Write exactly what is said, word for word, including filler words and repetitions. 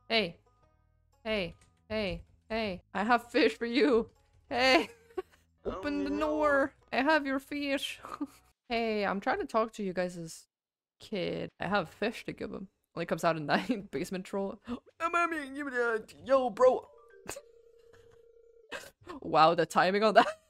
Hey. Hey. Hey. Hey. I have fish for you. Hey. Open the door. I have your fish. Hey, I'm trying to talk to you guys' kid. I have fish to give him. When he comes out in that basement troll. Yo, bro. Wow, the timing on that.